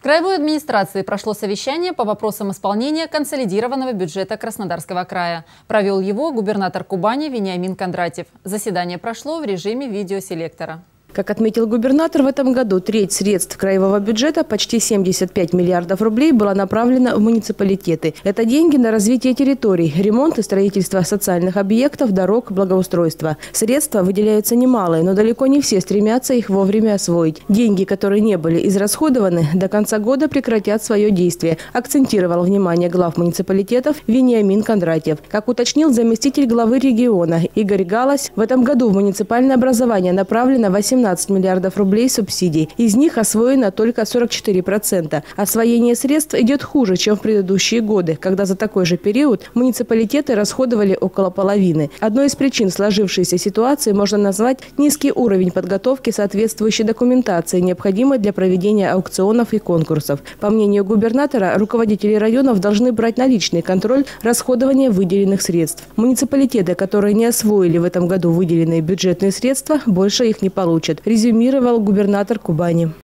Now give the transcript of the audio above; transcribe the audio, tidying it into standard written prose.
В краевой администрации прошло совещание по вопросам исполнения консолидированного бюджета Краснодарского края. Провел его губернатор Кубани Вениамин Кондратьев. Заседание прошло в режиме видеоселектора. Как отметил губернатор, в этом году треть средств краевого бюджета, почти 75 миллиардов рублей, была направлена в муниципалитеты. Это деньги на развитие территорий, ремонт и строительство социальных объектов, дорог, благоустройства. Средства выделяются немалые, но далеко не все стремятся их вовремя освоить. Деньги, которые не были израсходованы, до конца года прекратят свое действие, акцентировал внимание глав муниципалитетов Вениамин Кондратьев. Как уточнил заместитель главы региона Игорь Галась, в этом году в муниципальное образование направлено 18 миллиардов рублей субсидий. Из них освоено только 44%. Освоение средств идет хуже, чем в предыдущие годы, когда за такой же период муниципалитеты расходовали около половины. Одной из причин сложившейся ситуации можно назвать низкий уровень подготовки соответствующей документации, необходимой для проведения аукционов и конкурсов. По мнению губернатора, руководители районов должны брать на личный контроль расходования выделенных средств. Муниципалитеты, которые не освоили в этом году выделенные бюджетные средства, больше их не получат, резюмировал губернатор Кубани.